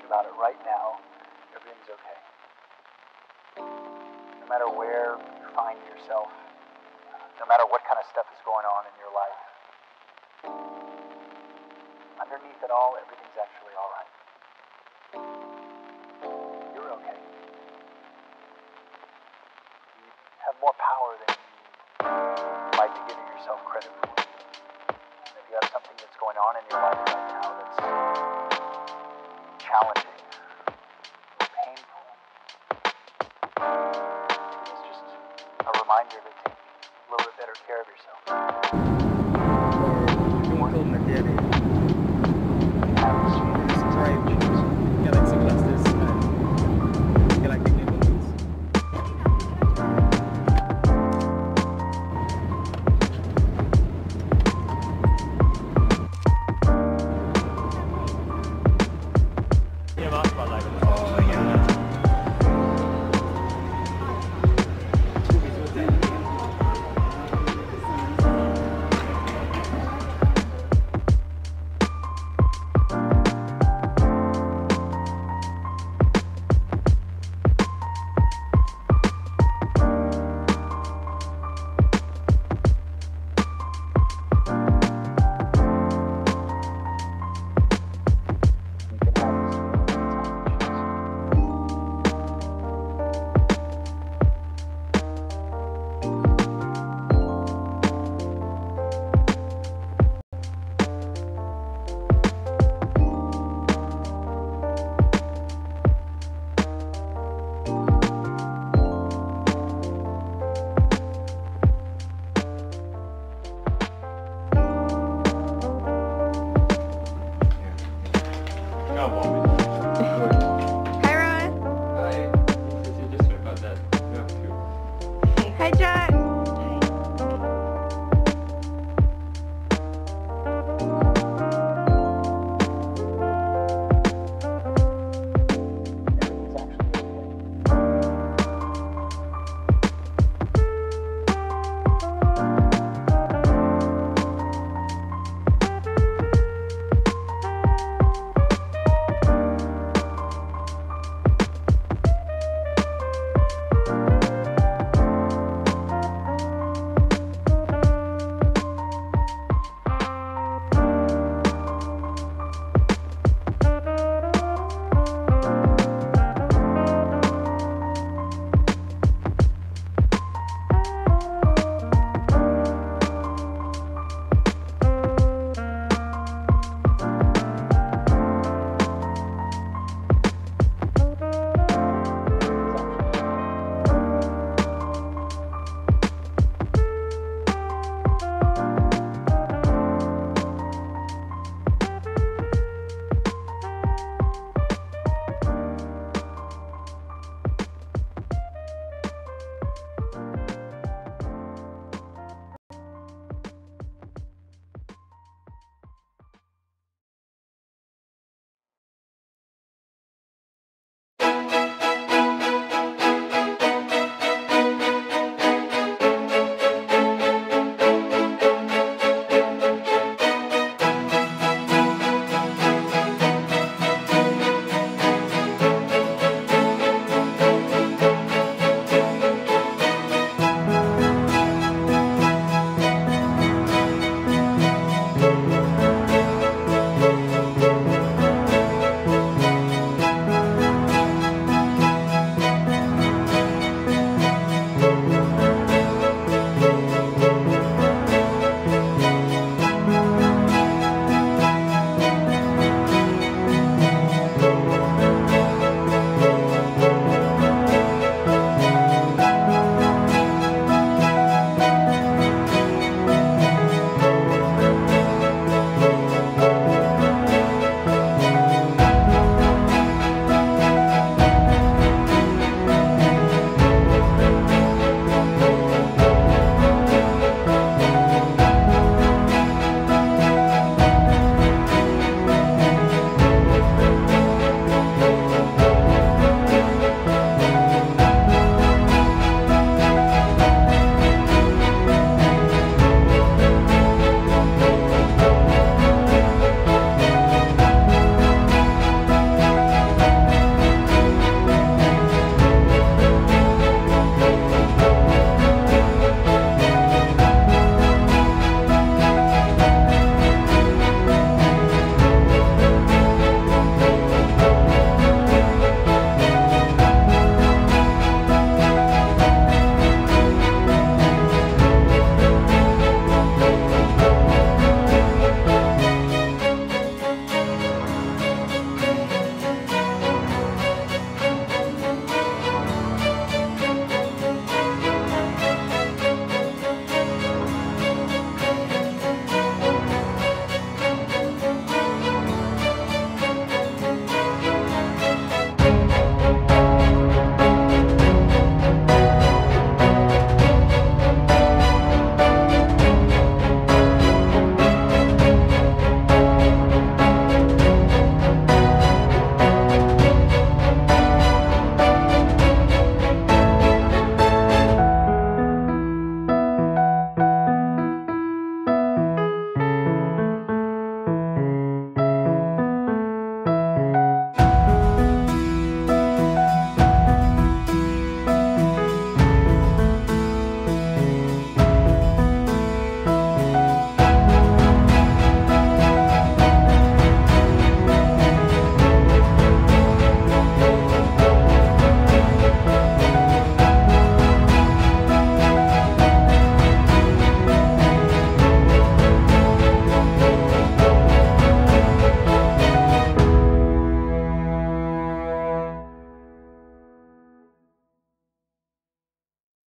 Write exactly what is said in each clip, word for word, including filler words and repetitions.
about it right now, everything's okay. No matter where you find yourself, no matter what kind of stuff is going on in your life, underneath it all, everything's actually all right. You're okay. You have more power than you like to give yourself credit for. And if you have something that's going on in your life right now that's challenging, painful, it's just a reminder to take a little bit better care of yourself. Galaxy clusters and galactic neighborhoods. Yeah, that's about like oh yeah. Hi, Ron. Hi. You just talk about that. Yeah, too. Hi, Jack. Everything's actually okay.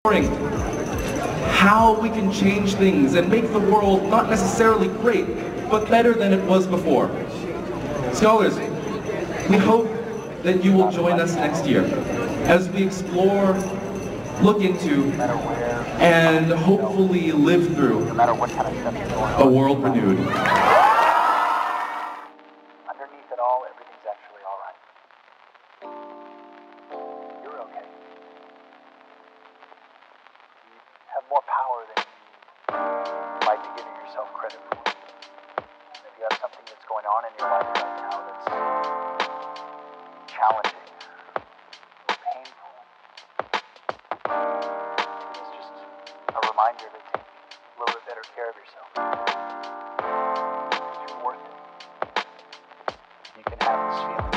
how we can change things and make the world not necessarily great, but better than it was before. Scholars, we hope that you will join us next year as we explore, look into, and hopefully live through No matter what kind of stuff is going a on. world renewed. Underneath it all, everything's actually all right. You're okay. You have more power than you might be giving yourself credit for. If you have something that's going on in your life right now that's challenging or painful, it's just a reminder to take a little bit better care of yourself. You're worth it. You can have this feeling.